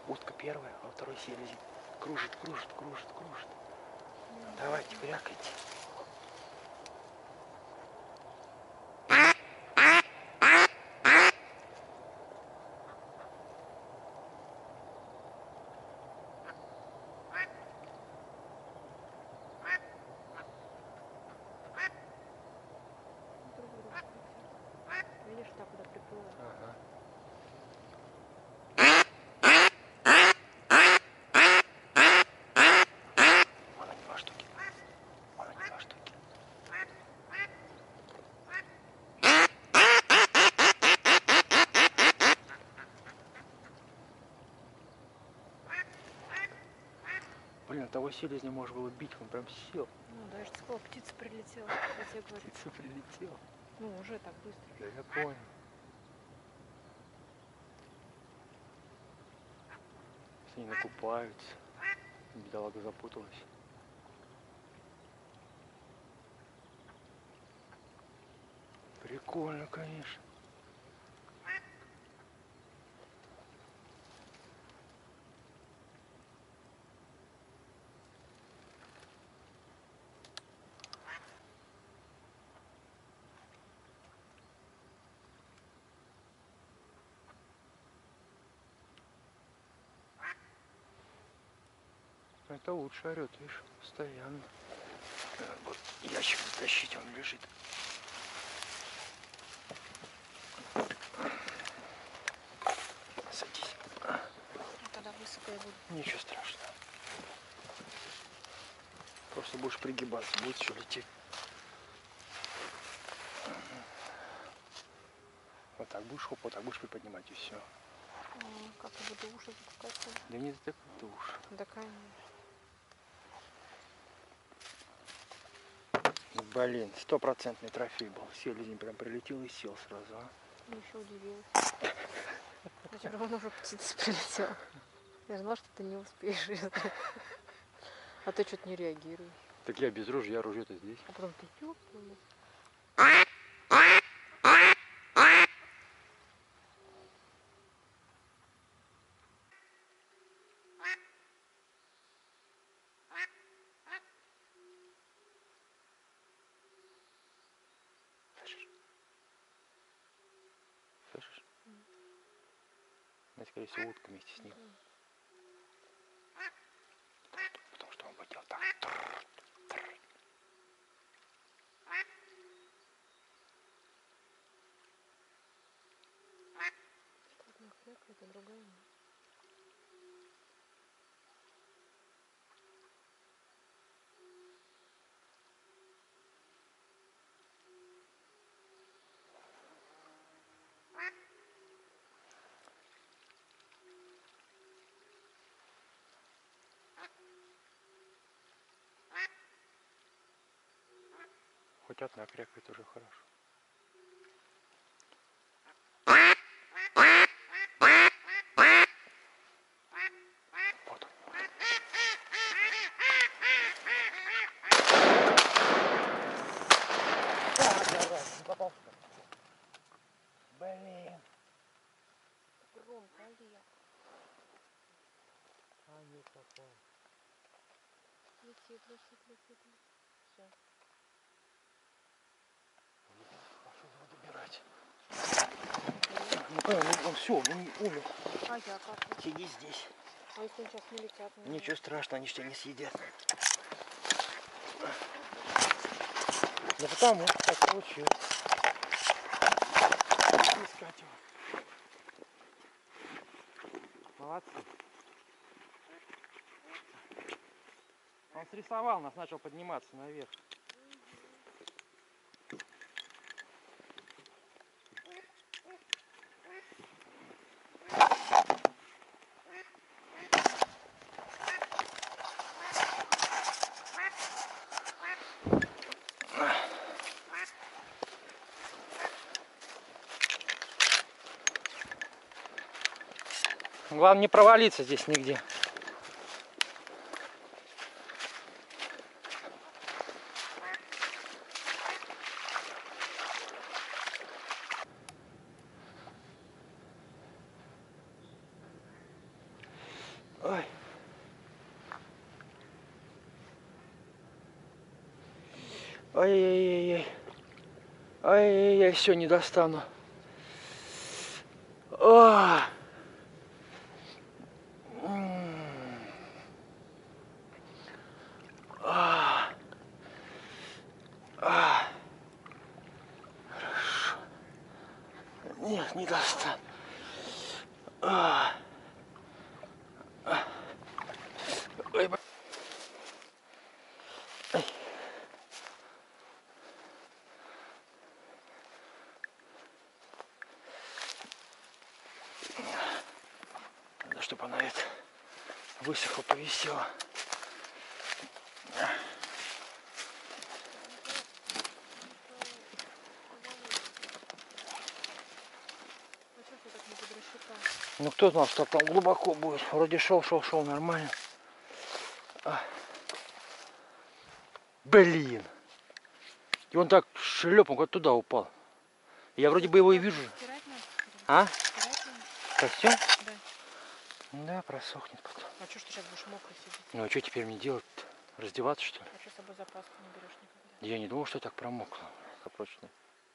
Утка первая, а второй селезень. Кружит, кружит, кружит, кружит. Давайте, крякайте. Видишь, так куда приплыла. Ага. Вон они, 2 штуки. Вон они, 2 штуки. Блин, того селезня можно было бить, он прям сел. Ну да, я же сказала, птица прилетела. Я тебе говорю. Птица прилетела. Ну, уже так быстро. Да я понял. Они накупаются. Бедолага запуталась. Прикольно, конечно. Это лучше орет, видишь, постоянно. Вот ящик затащить, он лежит. Садись. Тогда высоко я буду. Ничего страшного. Просто будешь пригибаться, будет все лететь. Вот так будешь, хоп, вот так будешь приподнимать, и все. Как я буду уши запускать? Да не затыкай ты уши. Да, конечно. Блин, 100% трофей был. Селезень прям прилетел и сел сразу, а? Еще удивилась. Я тебе говорю, уже птица прилетела. Я знала, что ты не успеешь. А ты что-то не реагируешь. Так я без ружья, ружье-то здесь. А потом ты ёпнула. Слышишь? Слышишь? Ну, скорее всего, утка вместе с ним. Потому что он будет делать так. Одна хрякает, а другая нет. Хоть одна крякает уже хорошо. Вот он. Не попал. Блин. Громко, Олег. А не попал. Летит, летит, летит. Все. Пошел его добирать. Ну понял, он все, он умер. А я как? Сиди здесь. А если они сейчас не летят? Ничего страшного, они ж тебя не съедят. Да потому что так получилось. Искать его. Молодцы. Он срисовал нас, начал подниматься наверх. Главное не провалиться здесь нигде. Ой. Ай-яй-яй-яй. Ай-яй-яй, все, не достану. О! Хорошо. Нет, не достану. Ой, надо, чтобы она это высохла, повисела. Ну кто знал, что там глубоко будет? Вроде шел нормально. Блин! И он так шлеп, он как туда упал. Я вроде бы его и вижу. А? Костюм? Да. Да, просохнет потом. А что ж ты сейчас будешь мокрый сидеть? Ну а что теперь мне делать-то? Раздеваться, что ли? А что с собой запаску не берешь никогда? Я не думал, что я так промокло. Прочно.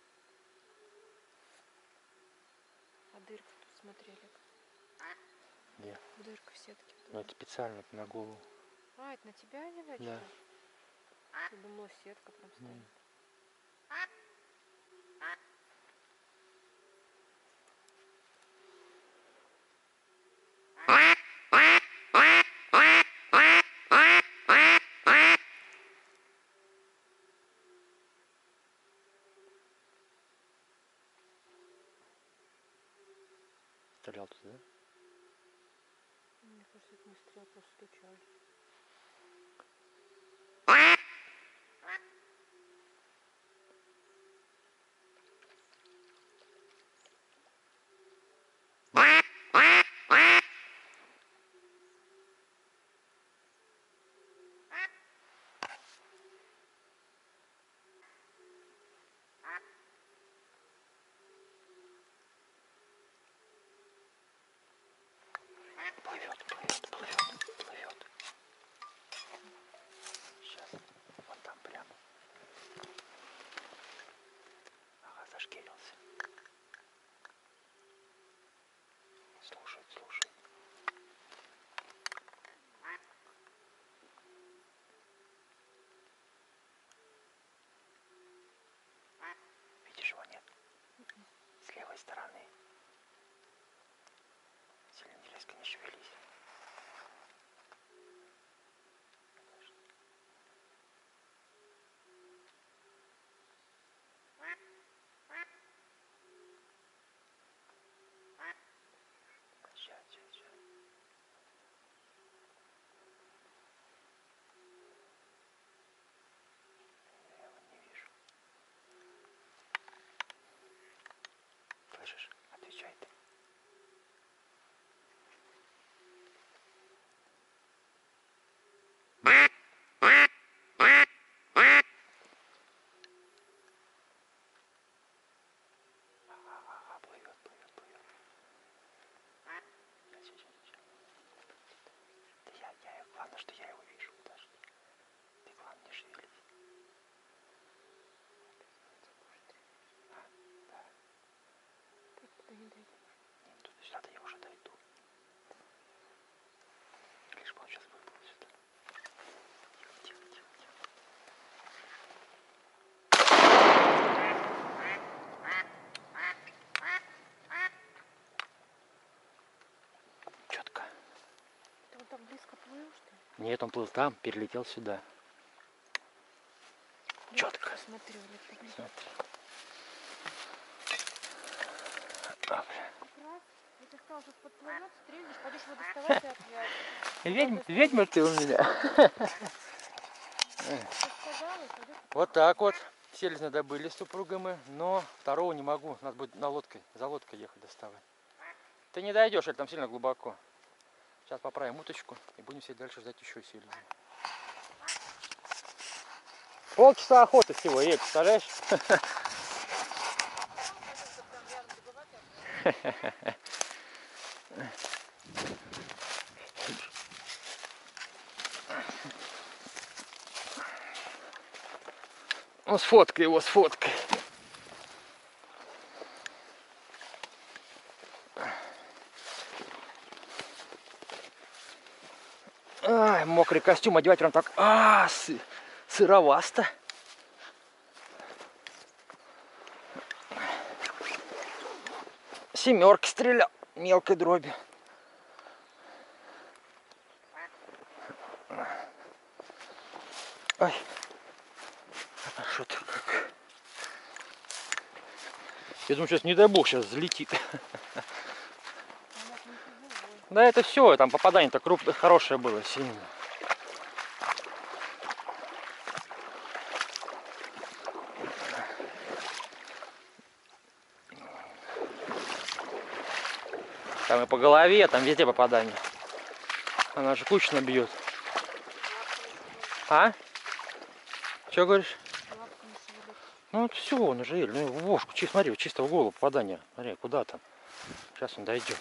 А дырка тут смотрели? Где? Дырка в сетке. Ну это специально на голову. А, это на тебя они начали? Да. Я думала, сетка прям стоит. Стрелял туда, да? Мне кажется, это не стрел, просто стучали. Плывет. Сейчас. Вот там прямо. Ага, зашкерился. Слушает. Видишь его, нет? С левой стороны. Сильно резко не шевелись. Сейчас. Я его не вижу. Слышишь? Отвечай ты. Ага, плывет. Сейчас. Да я, главное, что я его вижу. Подожди. Ты, главное, не шевелись. Да. Ты туда не дойдешь. Нет, тут сюда я уже дойду. Лишь бы он сейчас выплыл сюда. Тихо. Четко. Ты вот так близко плыл, что ли? Нет, он плыл там, перелетел сюда. Четко. Посмотри, вот это. Смотри. Я тебе сказала, что подплывет, стрельнешь, пойдешь его доставать и отвязь. Ведьма ты у меня. Ты сказала, и пойдешь. Вот так вот. Селезня добыли с супругой мы, но второго не могу. Надо будет за лодкой ехать доставать. Ты не дойдешь, это там сильно глубоко. Сейчас поправим уточку и будем все дальше ждать еще селезни. Полчаса охоты всего, ей, представляешь? Ну, сфоткай его, сфоткай. Ай, мокрый костюм одевать прям так. Сыровасто. Семерки стрелял мелкой дробью. Ай, что ты как? Я думаю, сейчас, не дай бог, сейчас взлетит. Да это все, там попадание-то крупное, хорошее было, сильно. Там и по голове, там везде попадание. Она же кучно бьет. А? Что говоришь? Ну вот все, он уже еле. Ну, в вошку, смотри, вот чисто в голову попадание. Смотри, куда там. Сейчас он дойдет.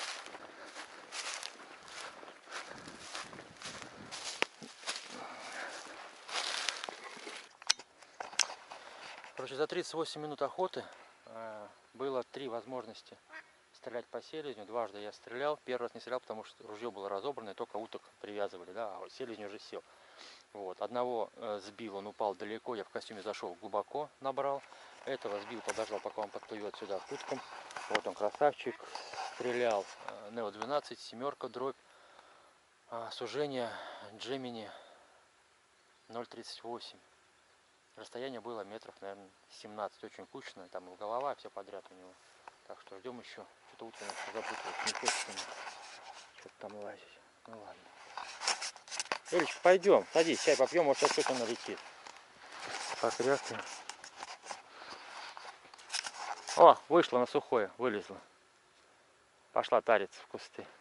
Короче, за 38 минут охоты было 3 возможности стрелять по селезню. Дважды я стрелял. Первый раз не стрелял, потому что ружье было разобрано, и только уток привязывали, да, а селезень уже сел. Вот. Одного сбил, он упал далеко, я в костюме зашел глубоко, набрал. Этого сбил, подождал, пока он подплывет сюда к уткам. Вот он, красавчик, стрелял. Нео 12, семерка, дробь. Сужение Gemini 0,38. Расстояние было метров, наверное, 17. Очень кучно, там и голова, все подряд у него. Так что ждем еще. Что-то утка запуталась, не хочется что-то там лазить. Ну ладно. Элечка, пойдем, садись, чай попьем, может сейчас что-то налетит. Покрякнем. О, вышла на сухое, вылезла. Пошла тариться в кусты.